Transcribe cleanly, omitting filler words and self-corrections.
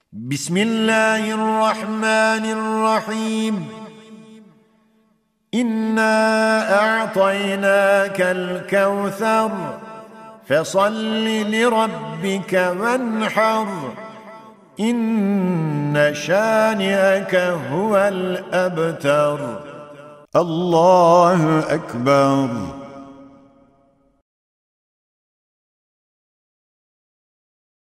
بسم الله الرحمن الرحيم. إنا أعطيناك الكوثر فصل لربك وانحر إن شانئك هو الأبتر. الله أكبر.